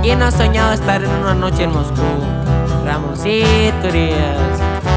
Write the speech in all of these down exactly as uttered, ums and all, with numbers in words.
¿Quién no ha soñado estar en una noche en Moscú? Ramoncito Urias.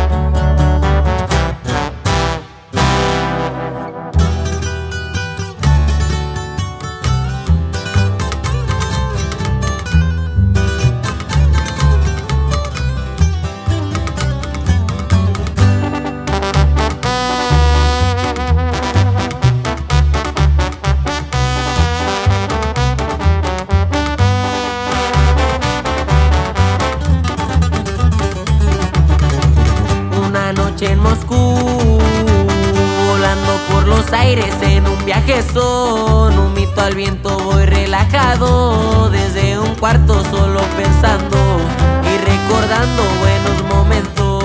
En Moscú, volando por los aires en un viaje son un mito al viento, voy relajado desde un cuarto solo pensando y recordando buenos momentos.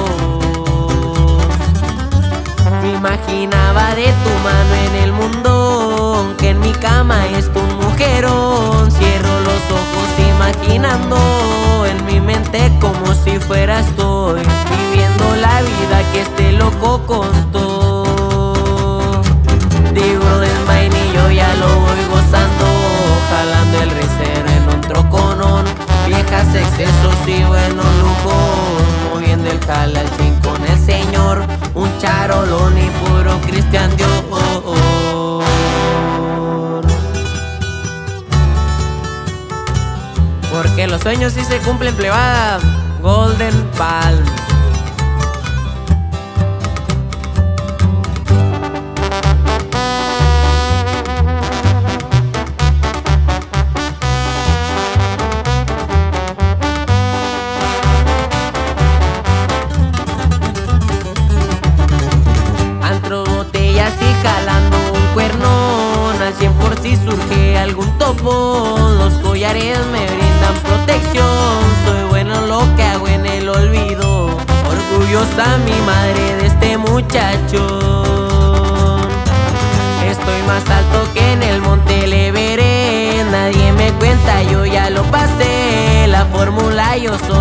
Me imaginaba de tu mano en el mundo, aunque en mi cama es tu mujerón. Cierro los ojos imaginando en mi mente como si fueras tú, viviendo la vida que este loco contó. Digo del vainillo ya lo voy gozando, jalando el ricero en un troconón, viejas excesos y buenos lujos, moviendo el jala al chin con el señor, un charolón y puro Cristian Dior. Porque los sueños sí se cumplen, plebada. Golden Palm. Antro, botellas y jalando un cuernón, al cien por si surge algún topo. Los collares me brindan protección, soy bueno en lo que hago en el olvido, orgullosa mi madre de este muchacho. Estoy más alto que en el monte le veré, nadie me cuenta, yo ya lo pasé, la fórmula yo soy